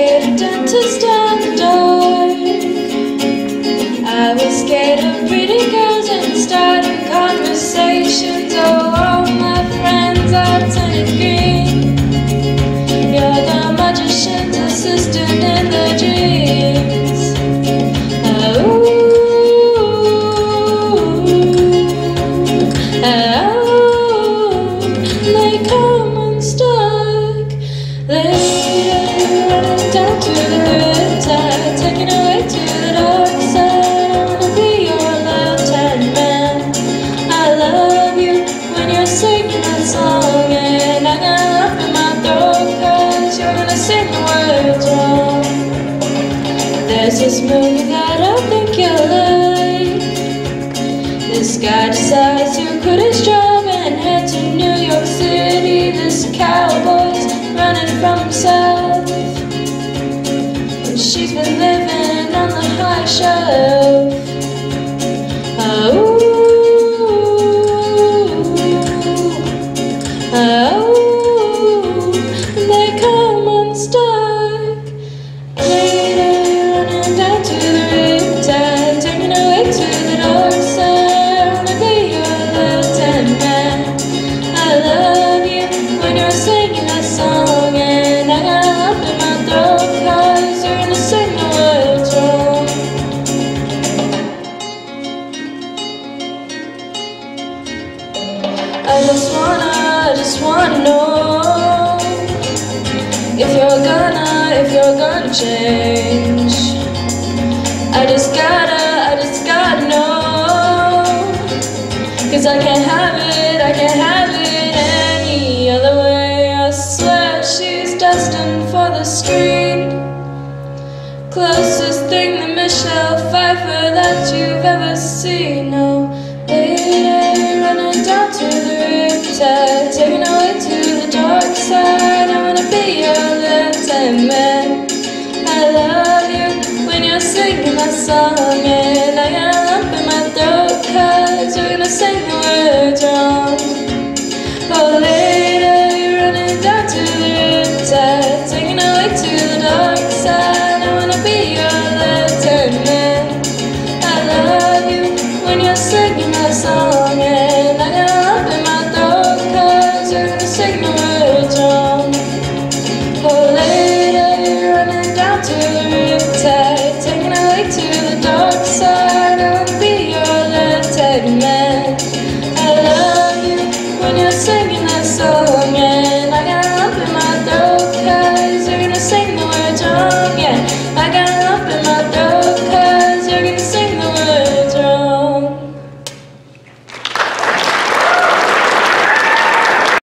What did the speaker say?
scared of dentists and dark. I was scared of pretty girls and starting conversations. Oh, all my friends are turning green. You're the magician's assistant in the dreams. Oh, they come unstuck. Later, running down to the riptide, taking away to the dark side. I wanna be your left-hand man. I love you when you're singing that song, and I got a lump in my throat 'cause you're gonna sing the words wrong. There's this movie that I think you'll like. This guy decides to quit his job and head to New York City. This cowboy's running from himself, and she's been living on the high shelf. Oh, oh, they come unstuck. Later, running down to the riptide, taking away to the dark side. I wanna be your left-hand man. I love you when you're singing that song, and I got a lump in my throat 'cause you're gonna sing the words wrong. I just wanna know if you're gonna change. I just gotta know, 'cause I can't have it any other way. I swear she's destined for the street, closest thing to Michelle Pfeiffer that you've ever seen. No, later, running down to the riptide, taking away to the dark side. I wanna be your left-hand man. I love you when you're singing that song, and I got a lump in my throat 'cause you're gonna sing the words wrong. Oh, later, you're running down to the riptide, taking away to the dark side. I wanna be your left-hand man. I love you when you're singing that song, and I got a lump in my throat 'cause you're gonna sing the words wrong. Oh, later, you're running down to the riptide, taking away to the dark side. I wanna be your left-hand man. I love you when you're singing